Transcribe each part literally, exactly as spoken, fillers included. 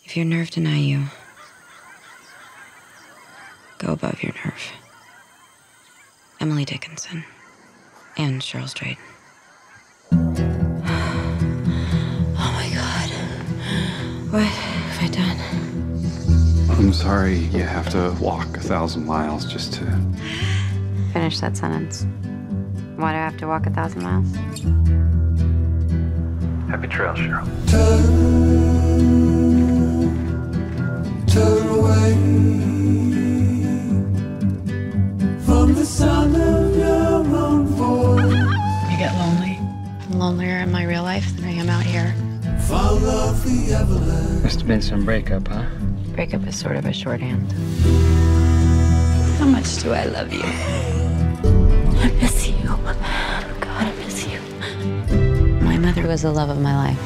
If your nerve deny you, go above your nerve. Emily Dickinson and Cheryl Strayed. Oh my God. What have I done? I'm sorry you have to walk a thousand miles just to... Finish that sentence. Why do I have to walk a thousand miles? Happy trails, Cheryl. Turn, turn away from the sound of your own voice. You get lonely. I'm lonelier in my real life than I am out here. Follow the avalanche. Must have been some breakup, huh? Breakup is sort of a shorthand. How much do I love you? I miss you. God, I miss you. My mother was the love of my life.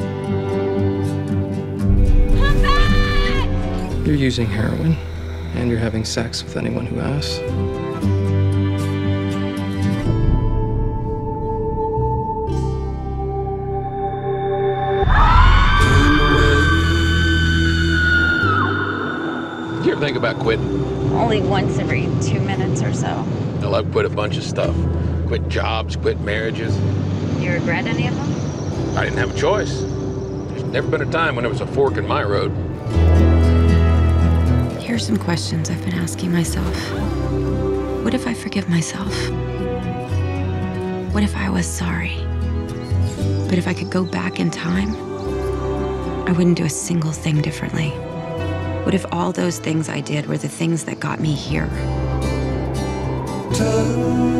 Come back! You're using heroin, and you're having sex with anyone who asks. You ever think about quitting? Only once every two minutes or so. Well, I've quit a bunch of stuff. Quit jobs, quit marriages. You regret any of them? I didn't have a choice. There's never been a time when there was a fork in my road. Here are some questions I've been asking myself. What if I forgive myself? What if I was sorry? But if I could go back in time, I wouldn't do a single thing differently. What if all those things I did were the things that got me here? Turn